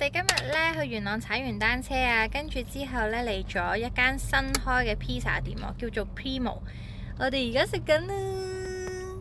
哋今日咧去元朗踩完單車啊，跟住之後咧嚟咗一間新開嘅披薩店喎，叫做 Primo。我哋而家食緊啦。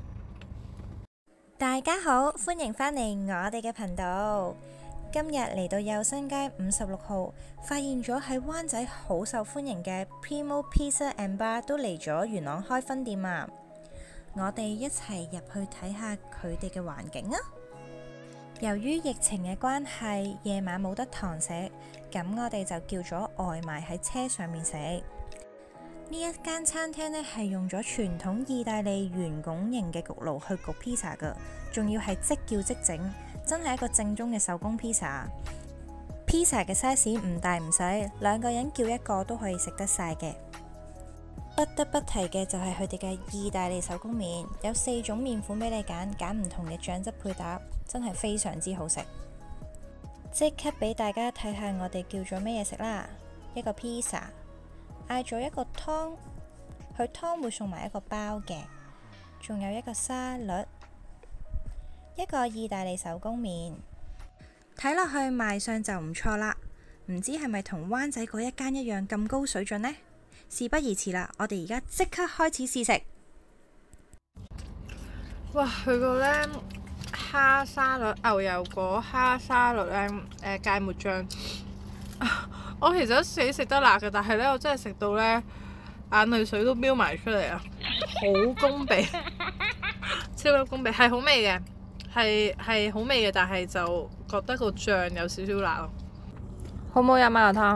大家好，歡迎返嚟我哋嘅頻道。今日嚟到佑新街56號，發現咗喺灣仔好受歡迎嘅 Primo Pizza and Bar 都嚟咗元朗開分店啊！我哋一齊入去睇下佢哋嘅環境啊！由於疫情嘅關係，夜晚冇得堂食，咁我哋就叫咗外賣喺車上面食。呢一間餐廳呢係用咗傳統意大利圓拱形嘅焗爐去焗披薩噶，仲要係即叫即整，真係一個正宗嘅手工披薩。披薩嘅 size 唔大唔細，兩個人叫一個都可以食得晒嘅。不得不提嘅就係佢哋嘅意大利手工麵，有4種麵款俾你揀唔同嘅醬汁配搭，真係非常之好食。即刻俾大家睇下我哋叫咗咩嘢食啦！一個披薩，嗌咗一個湯，佢湯會送埋一個包嘅，仲有一個沙律，一個意大利手工麵。睇落去賣相就唔錯啦，唔知係咪同灣仔嗰一間一樣咁高水準呢？事不宜遲啦，我哋而家即刻開始試食。哇！佢個呢蝦沙律、牛油果蝦沙律呢，芥末醬，我其實都死食得辣嘅，但係呢，我真係食到呢眼淚水都飆埋出嚟啊！好攻鼻，超級攻鼻，係好味嘅，係好味嘅，但係就覺得個醬有少少辣咯。好唔好飲啊？個湯？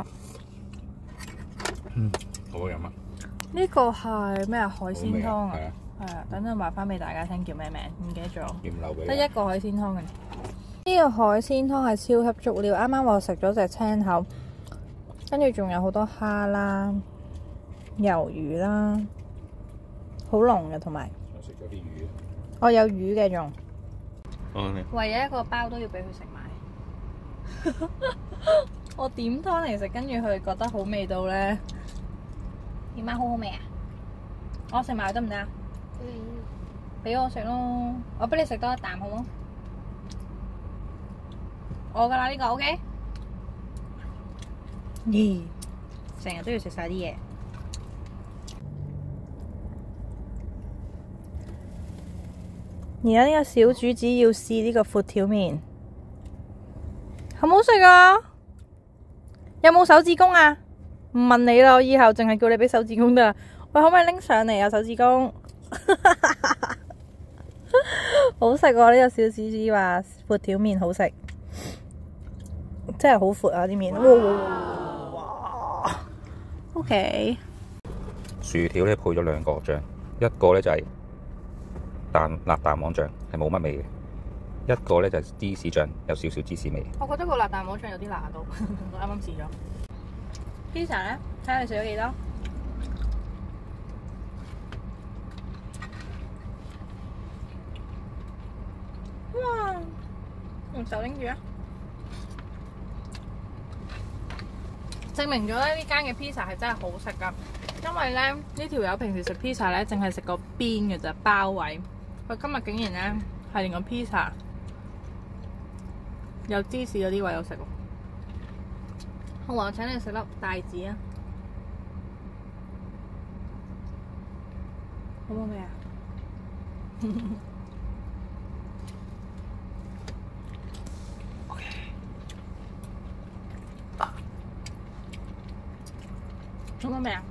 好飲啊！ 呢個係咩啊？海鮮湯啊？ 係啊，等陣話翻俾大家聽叫咩名，唔記得咗。 鹽流嘅。 得一個海鮮湯嘅。呢個海鮮湯係超級足料，啱啱我食咗隻青口，跟住仲有好多蝦啦、魷魚啦，好濃嘅，同埋我食咗啲魚。 我有魚嘅仲。唯有一個包都要俾佢食埋。我點湯嚟食，跟住佢哋覺得好味道咧。點解好好味啊？我食埋得唔得啊？俾我食咯，我俾你食多一啖好冇？我噶啦呢個 OK。咦，成日都要食晒啲嘢。而家呢個小主子要試呢個闊條麵，好唔好食啊？有冇手指公啊？唔問你啦，我以後淨係叫你俾手指公得啦。喂，可唔可以拎上嚟啊？手指公，好食喎！呢個小主子話闊條麵好食，真係好闊啊啲麵。哇 ！OK。 薯條咧配咗2個醬，一個咧就係辣蛋黃醬，係冇乜味嘅；一個咧就係芝士醬，有少少芝士味。 我覺得個辣蛋黃醬有啲辣到，我啱啱試咗。披薩咧，睇下你食咗幾多？哇！用手拎住啊！證明咗咧呢間嘅披薩係真係好食噶，因為咧呢條友平時食披薩咧淨係食個邊嘅咋，包位。佢今日竟然咧係連個披薩有芝士嗰啲位有食喎。好啊，我請你食粒帶子啊！好唔好味啊？OK。好唔好味啊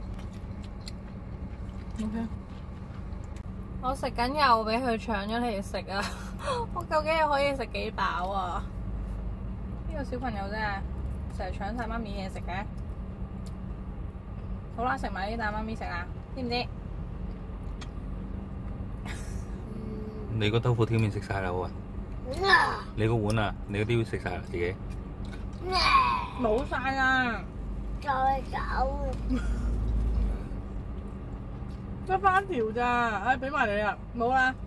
？OK。我食緊又俾佢搶咗嚟食啊！我究竟又可以食幾飽啊？呢個小朋友真係〜成日搶晒媽咪嘢食嘅，好啦，食埋呢啖媽咪食啦，知唔知？ 你個豆腐條麵食晒啦，好啊！你個碗啊，你嗰啲要食晒啦，自己。 冇晒啦， 再走。 得翻條咋？唉，俾埋你啦，冇啦。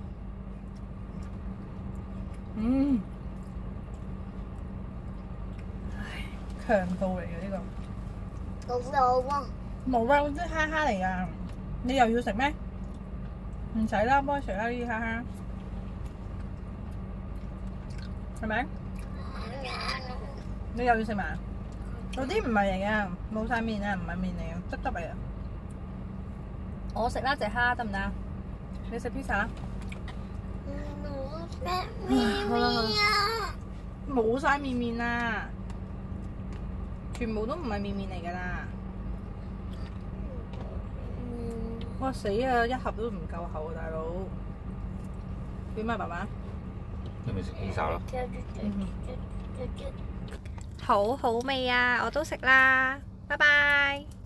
強度嚟嘅呢個， 冇啊！ 冇啊，嗰啲蝦蝦嚟噶，你又要食咩？唔使啦，幫佢食啦呢啲蝦蝦，係咪？ 你又要食埋？嗰啲唔係嚟嘅，冇晒面啊，唔係面嚟嘅，汁汁嚟嘅。我食啦，隻蝦得唔得？你食 pizza 啦。冇晒面面啊！全部都唔係面面嚟㗎啦。哇死啊！一盒都唔夠厚啊，大佬。點啊，爸爸？ 你咪食 pizza 咯。 好好味啊！我都食啦，拜拜。